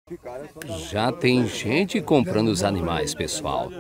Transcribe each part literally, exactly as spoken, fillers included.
Já tem gente comprando os animais, pessoal.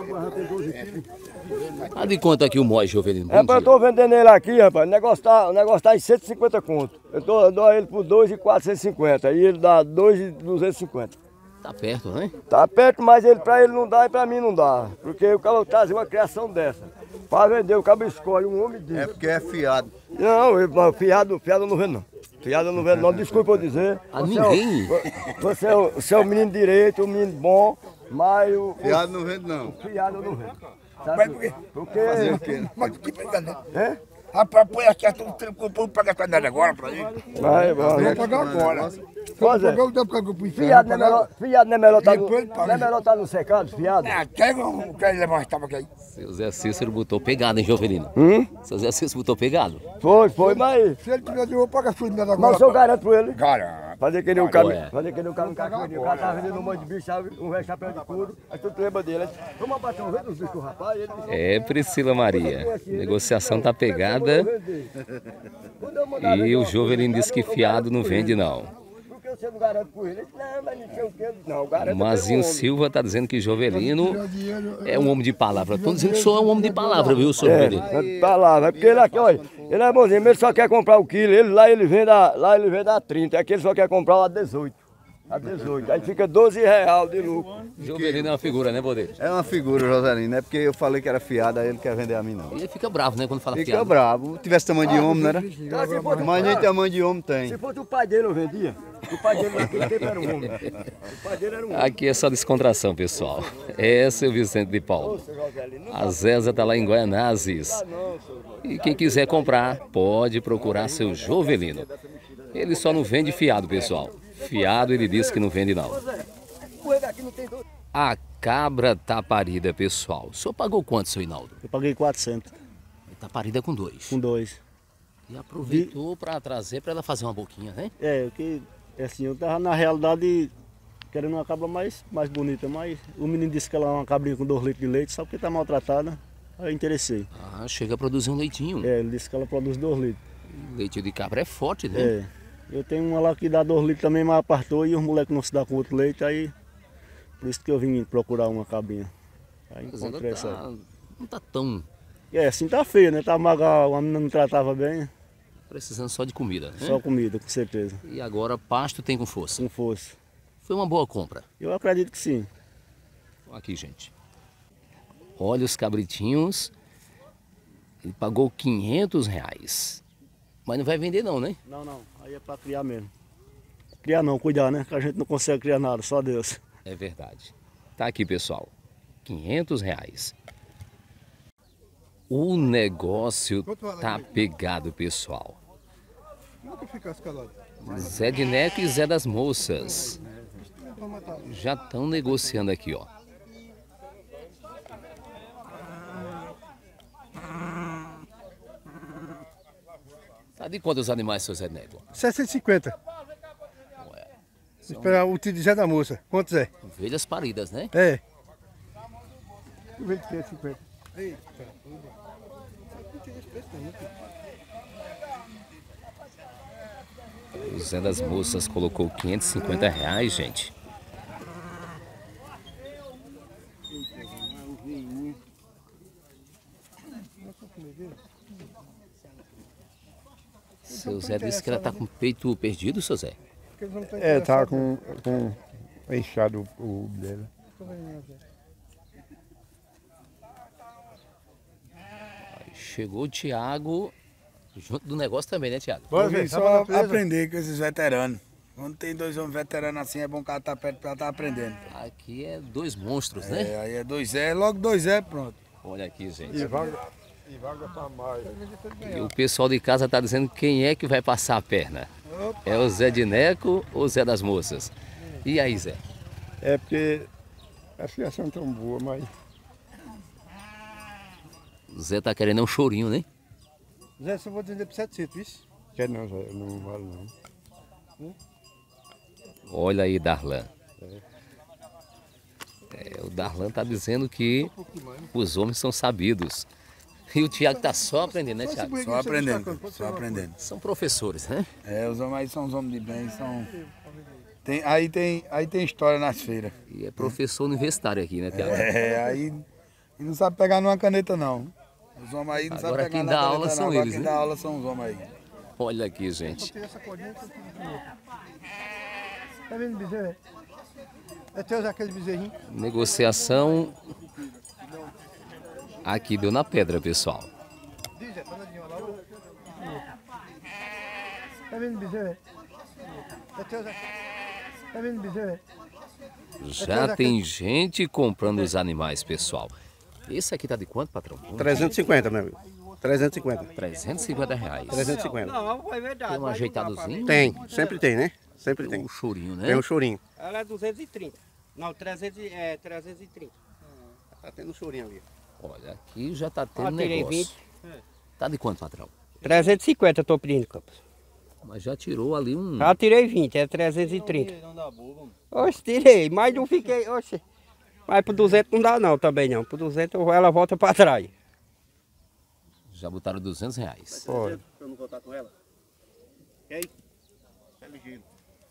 Ah, de quanto aqui o Moi, Jovelino? É, eu tô vendendo ele aqui, rapaz. O negócio tá, o negócio tá em cento e cinquenta conto. Eu, tô, eu dou ele por dois mil quatrocentos e cinquenta e ele dá dois mil duzentos e cinquenta. Tá perto, né? Tá perto, mas ele, pra ele não dá e pra mim não dá. Porque o cara traz uma criação dessa. Pra vender, o cara escolhe um homem disso. É porque é fiado. Não, eu, fiado, fiado eu não vendo não. Fiado eu não vendo não, desculpa eu dizer. A Você ninguém? É o, você, é o, você é um menino direito, um menino bom, mas o... Fiado não vende não. O fiado eu não vendo. Mas por quê? Porque... Fazer o quê? Mas que pegando, né? É? Rapaz, põe aqui, não paga essa nada agora pra ele. Vai, vai. Vou pagar agora. Pois é. Eu pagar o Fiado não é melhor, fiado não é melhor tá no, Depois ele paga. não é melhor tá no secado, fiado? Ah, quer eu quero levar uma tábua aqui? Seu Zé Cícero botou pegado, hein, Jovelino? Hum? Seu Zé Cícero botou pegado. Foi, foi, mas... Se ele tiver de eu vou pagar sua nada agora. Mas eu garanto pra ele. Cara, Fazer que nem o cara, Ué. fazer que nem o cara no cachoeirinho. O cara tava vendendo um monte de bicho, sabe? Um velho chapéu de couro. Aí tu lembra dele. Vamos abaixar um vez dos bichos do rapaz. Ele disse, É, Priscila Maria. A negociação tá pegada quando eu mandar e vender o uma Jovelino coisa, disse que eu fiado garanto não por vende, ele. não. Por que você não garante por ele? Ele disse, não, mas não sei o quê. Não, garanto Mazinho pelo homem. Silva tá dizendo que Jovelino é um homem de palavra. Estão dizendo que sou um homem de palavra, viu, senhor Jovelino? É, tá lá, é porque ele aqui, olha, ele é bonzinho, ele só quer comprar o quilo, ele lá ele vende a, lá ele vende a trinta, aqui ele só quer comprar a dezoito. A dezoito, aí fica doze reais de lucro. Jovelino é uma figura, né, Bodeiro? É uma figura, Joselino. É porque eu falei que era fiado, aí ele quer vender a mim não. E ele fica bravo, né, quando fala Fica fiado. bravo. Se tivesse tamanho de homem, não era? Então, se fosse, Mas nem tamanho de homem tem. se fosse o pai dele eu vendia, o pai dele naquele tempo era um homem. O pai dele era um homem. Aqui é só descontração, pessoal. Esse é o Vicente de Paulo. A Zéza tá lá em Guaianazes. E quem quiser comprar, pode procurar seu Jovelino. Ele só não vende fiado, pessoal. Fiado ele disse que não vende, não. A cabra tá parida, pessoal. O senhor pagou quanto, seu Hinaldo? Eu paguei quatrocentos, Tá parida com dois. com dois. E aproveitou para trazer para ela fazer uma boquinha, né? É, o que, assim, eu tava na realidade querendo uma cabra mais, mais bonita, mas o menino disse que ela é uma cabrinha com dois litros de leite, só porque tá maltratada, aí eu interessei. Ah, chega a produzir um leitinho. É, ele disse que ela produz dois litros. Leite de cabra é forte, né? É, eu tenho uma lá que dá dois litros também, mas apartou e os moleques não se dão com outro leite, aí por isso que eu vim procurar uma cabrinha. Aí Mas ela encontrei tá- essa. não tá tão É, assim tá feio, né? Tá magra, a menina não tratava bem, precisando só de comida, né? só comida, com certeza, E agora pasto tem com força. com força. Foi uma boa compra. Eu acredito que sim. Aqui, gente. Olha os cabritinhos. Ele pagou quinhentos reais. Mas não vai vender não, né? Não, não, aí é pra criar mesmo. Criar não, cuidar, né? Que a gente não consegue criar nada, só Deus. É verdade. Tá aqui, pessoal. quinhentos reais. O negócio tá pegado, pessoal. Zé de Neco e Zé das Moças já estão negociando aqui, ó. Tá de quantos animais, seu Zé de Neco? setecentos e cinquenta. Esperar o tio de Zé da Moça. Quantos é? Ovelhas paridas, né? É. O vinte quinhentos e cinquenta. O Zé das Moças colocou quinhentos e cinquenta reais, gente. Seu Zé disse que ela tá com o peito perdido, seu Zé. É, tá com, com inchado o dela. Chegou o Thiago junto do negócio também, né, Thiago? Bora Eu vim ver, só só aprender com esses veteranos. Quando tem dois homens veteranos assim, é bom o cara estar perto pra estar aprendendo. Aqui é dois monstros, né? É, aí é dois é, logo dois é, pronto. Olha aqui, gente. E vaga, e vaga pra mais. E o pessoal de casa tá dizendo quem é que vai passar a perna. É o Zé de Neco ou o Zé das Moças? E aí, Zé? É porque a fiação é tão boa, mas O Zé tá querendo um chorinho, né? Zé, só vou vender por setecentos, isso? Quer não, Zé, não vale não. Olha aí, Darlan. É, o Darlan tá dizendo que os homens são sabidos. E o Thiago tá só aprendendo, né, Thiago? Só aprendendo, só aprendendo. São professores, né? É, os homens aí são os homens de bem, são... Tem, aí, tem, aí tem história nas feiras. E é professor universitário aqui, né, Tiago? É, aí e não sabe pegar numa caneta, não. Os homens aí não sabem Agora pegar quem na dá caneta, aula não. são Agora eles, quem né? dá aula são os homens aí. Olha aqui, gente. Tá vendo bezerro? É teus aqueles bezerrinhos? Negociação aqui deu na pedra, pessoal. Tá vendo bezerro? É teus aqueles. Tá vendo bezerro? Já tem gente comprando os animais, pessoal. Esse aqui tá de quanto, patrão? trezentos e cinquenta, meu amigo. trezentos e cinquenta. trezentos e cinquenta reais. trezentos e cinquenta. Tem um ajeitadozinho? Tem, sempre tem, né? Sempre Tem tem. um chorinho, né? Tem um chorinho. Ela é duzentos e trinta. Não, trezentos, é trezentos e trinta. Tá tendo um chorinho ali. Olha, aqui já tá tendo Ah, tirei negócio. vinte. Tá de quanto, patrão? trezentos e cinquenta eu tô pedindo, Campos. Mas já tirou ali um... Já tirei vinte, é trezentos e trinta. Oxe, tirei, mas não fiquei, oxe. Mas pro duzentos não dá não, também não. Pro duzentos ela volta pra trás. Já botaram duzentos reais. Pode. Pra eu não voltar com ela? Ok? É ligeiro.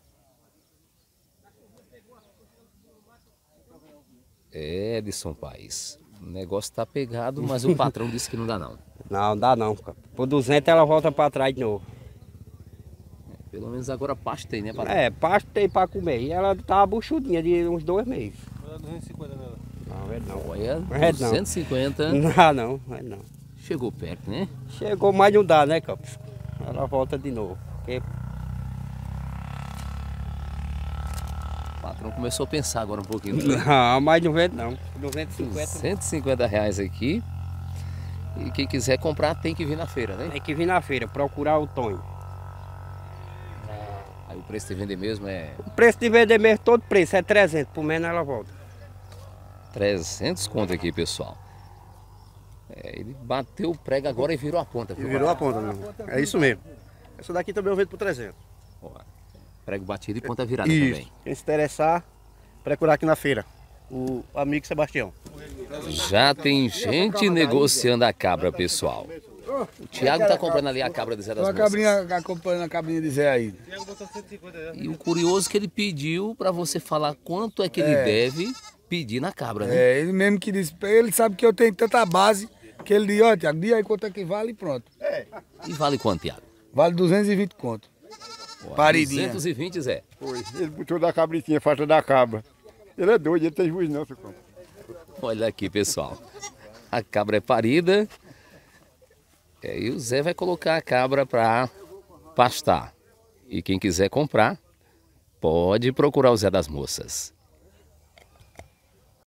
É, Edson Paes. O negócio tá pegado, mas o patrão disse que não dá não. Não, dá não, Campos. Pro duzentos ela volta pra trás de novo. Pelo menos agora pasto tem, né, patrão? É, pasto tem pra comer. E ela tá buchudinha de uns dois meses. duzentos e cinquenta nela. Não, é não. Olha, É, não. duzentos e cinquenta. Não dá não, é não. Chegou perto, né? Chegou, mas não dá, né, Campos? Ela volta de novo. Porque O patrão começou a pensar agora um pouquinho. Né? não, mas não vende não. duzentos e cinquenta. cento e cinquenta reais aqui. E quem quiser comprar tem que vir na feira, né? Tem que vir na feira, procurar o Tonho. Aí o preço de vender mesmo é O preço de vender mesmo, todo preço, é trezentos. Por menos ela volta. trezentos conto aqui, pessoal. É, ele bateu o prego agora e virou a ponta. E viu, virou a patrão? ponta, meu. É isso mesmo. Essa daqui também eu vendo por trezentos. Ó, prego batido e ponta virada Isso. também. Quem se interessar, procurar aqui na feira. O amigo Sebastião. Já tem gente negociando a cabra, pessoal. O Thiago tá comprando ali a cabra de Zé das Uma Moças. cabrinha acompanhando a cabrinha de Zé aí. E o curioso é que ele pediu para você falar quanto é que ele É. deve pedir na cabra, né? É, ele mesmo que disse, ele sabe que eu tenho tanta base que ele diz, ó, Tiago, diz aí quanto é que vale e pronto. E vale quanto, Thiago? Vale duzentos e vinte conto. Ó, Paridinha. duzentos e vinte, Zé. Foi. Ele botou da cabritinha, falta da cabra. Ele é doido, ele tem juízo não, seu cão. Olha aqui, pessoal. A cabra é parida. É, e o Zé vai colocar a cabra para pastar. E quem quiser comprar, pode procurar o Zé das Moças.